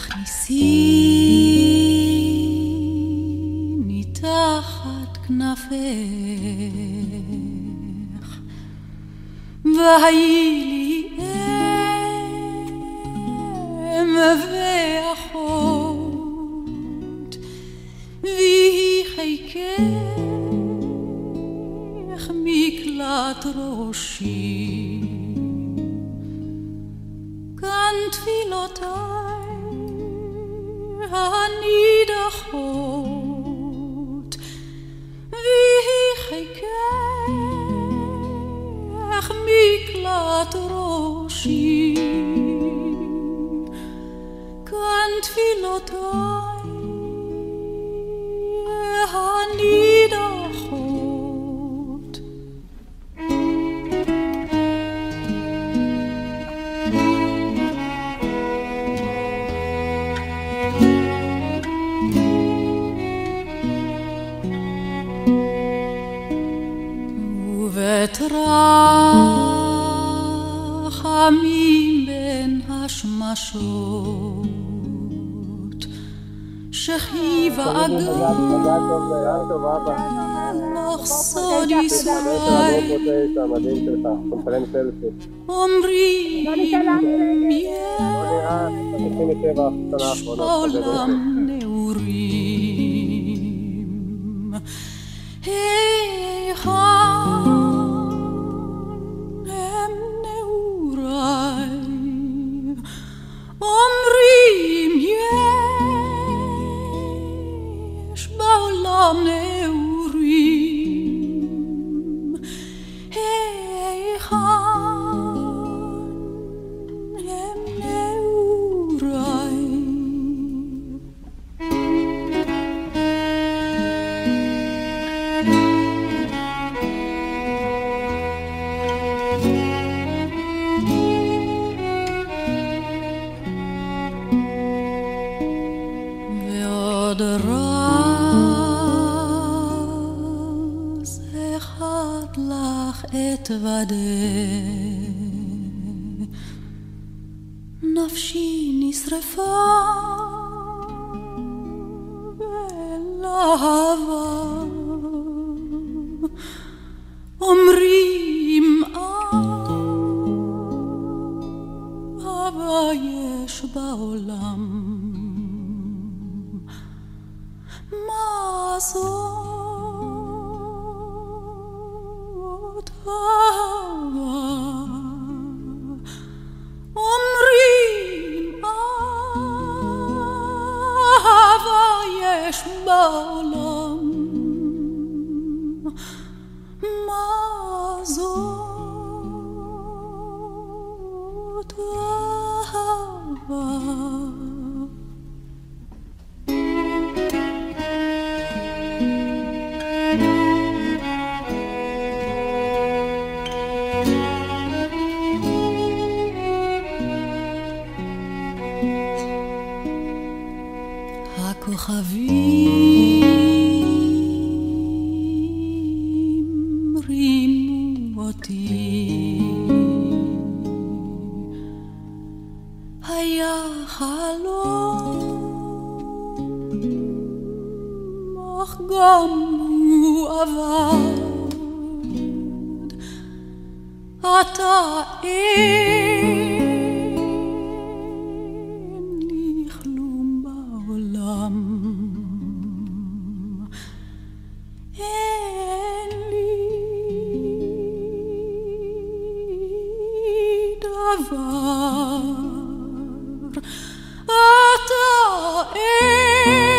תכניסיני תחת כנפך והיי לי אם ואחות ויהי חיקך מקלט ראשי כאן תפילותיי הנידחות ויהי חיקך מקלט ראשי כאן תפילותיי הנידחות ובתרחמים בין השמשות שכיבה אגם לך סוד ישראל אומרים יש בעולם נעורים היכן הם נעוריי אומרים יש בעולם נעורים היכן הם נעוריי ועוד רז אחד לך אתוודה נפשי נשרפה בלהבה אומרים אהבה יש בעולם מה זאת אהבה אומרים אהבה יש בעולם מה זאת אהבה הכוכבים רימו אותי היה חלום אך גם הוא עבד אתה אין לי כלום בעולם אין לי דבר אתה אין